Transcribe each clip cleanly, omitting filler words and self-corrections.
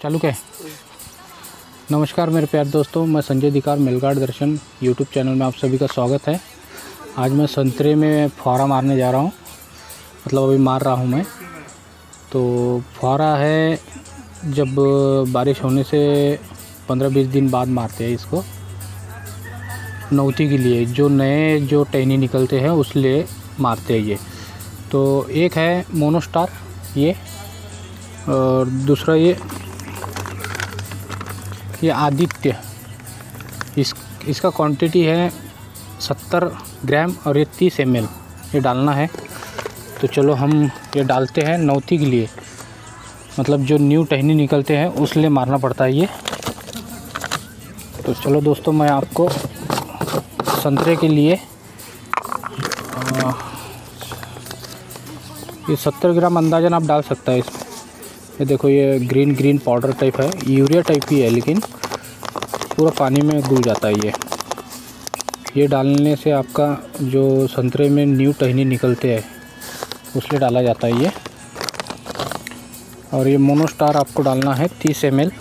चालू क्या है? नमस्कार मेरे प्यारे दोस्तों, मैं संजय दिकार मेलगाड़ दर्शन यूट्यूब चैनल में आप सभी का स्वागत है। आज मैं संतरे में फुहारा मारने जा रहा हूँ, मतलब अभी मार रहा हूँ मैं। तो फुहारा है जब बारिश होने से 15-20 दिन बाद मारते हैं इसको, नौती के लिए। जो नए जो टहनी निकलते हैं उस लिए मारते हैं ये। तो एक है मोनोस्टार ये, और दूसरा ये आदित्य। इसका क्वांटिटी है 70 ग्राम और ये 30 ml ये डालना है। तो चलो हम ये डालते हैं नौती के लिए, मतलब जो न्यू टहनी निकलते हैं उस लिए मारना पड़ता है ये। तो चलो दोस्तों, मैं आपको संतरे के लिए ये 70 ग्राम अंदाजन आप डाल सकता है इसमें। ये देखो, ये ग्रीन पाउडर टाइप है, यूरिया टाइप ही है, लेकिन पूरा पानी में घुल जाता है ये डालने से आपका जो संतरे में न्यू टहनी निकलते हैं उसलिए डाला जाता है ये। और ये मोनोस्टार आपको डालना है 30 ml।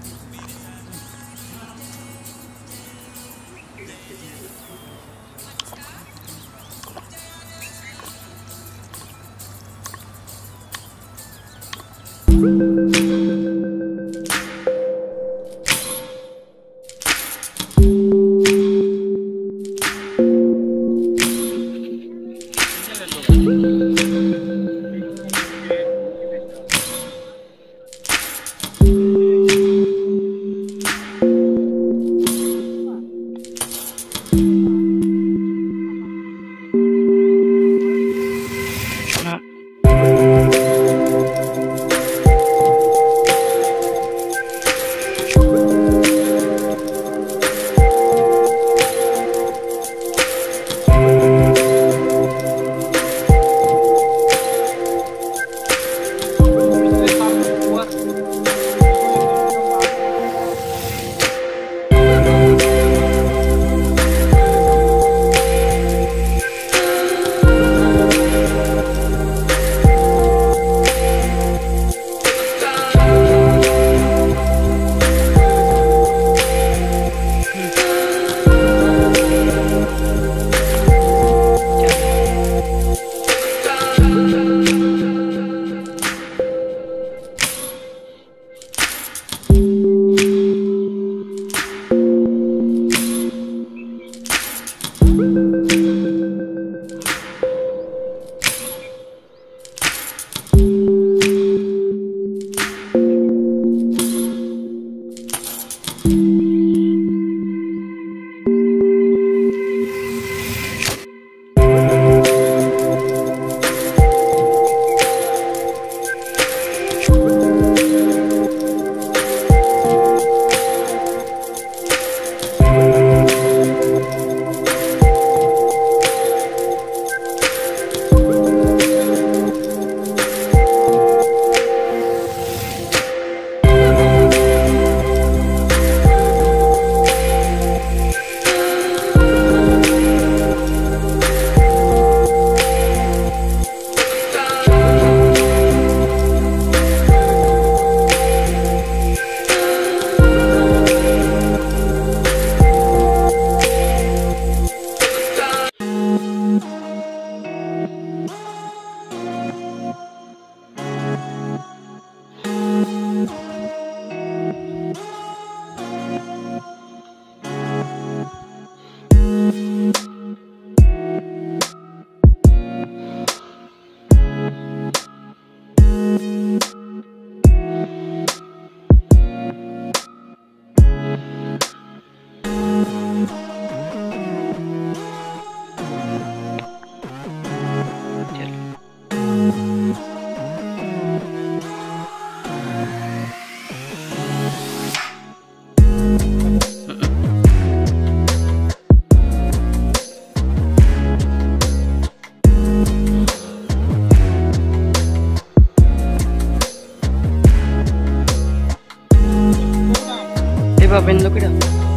Bendo kira.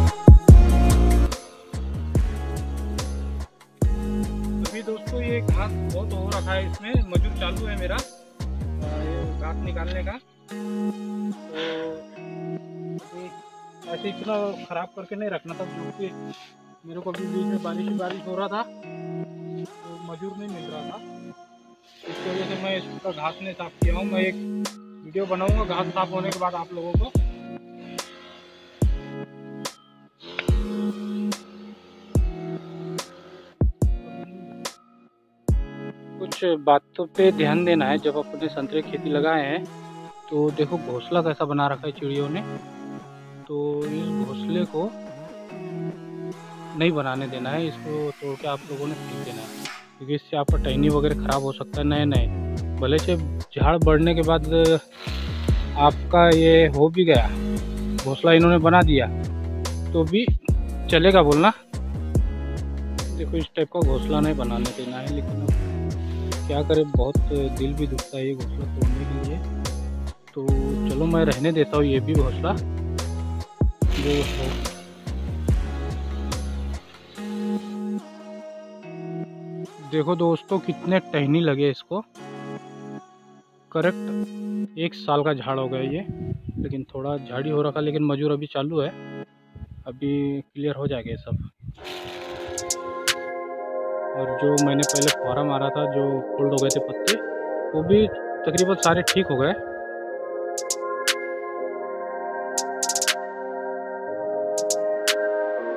अभी दोस्तों ये घास बहुत हो रखा है, इसमें मजूर चालू है मेरा ये घास निकालने का। तो ऐसे इतना ख़राब करके नहीं रखना था, क्योंकि मेरे को अभी बीच में बारिश हो रहा था तो मजदूर नहीं मिल रहा था। इसकी वजह से मैं इसका घास नहीं साफ़ किया हूँ। मैं एक वीडियो बनाऊंगा घास साफ़ होने के बाद आप लोगों को। कुछ बातों पे ध्यान देना है जब अपने संतरे की खेती लगाए हैं। तो देखो घोंसला कैसा बना रखा है चिड़ियों ने, तो इस घोंसले को नहीं बनाने देना है, इसको तोड़ के आप लोगों ने फेंक देना है, क्योंकि इससे आपका टहनी वगैरह ख़राब हो सकता है। नए नए भले से झाड़ बढ़ने के बाद आपका ये हो भी गया, घोंसला इन्होंने बना दिया तो भी चलेगा बोलना। देखो इस टाइप का घोंसला नहीं बनाने देना है, लेकिन क्या करें, बहुत दिल भी दुखता है ये घोंसला तोड़ने के लिए। तो चलो मैं रहने देता हूँ ये भी घोंसला जो हो। देखो दोस्तों कितने टहनी लगे इसको, करेक्ट 1 साल का झाड़ हो गया ये, लेकिन थोड़ा झाड़ी हो रखा, लेकिन मजूर अभी चालू है, अभी क्लियर हो जाएगा ये सब। और जो मैंने पहले फुहारा मारा था जो फोल्ड हो गए थे पत्ते, वो भी तकरीबन सारे ठीक हो गए।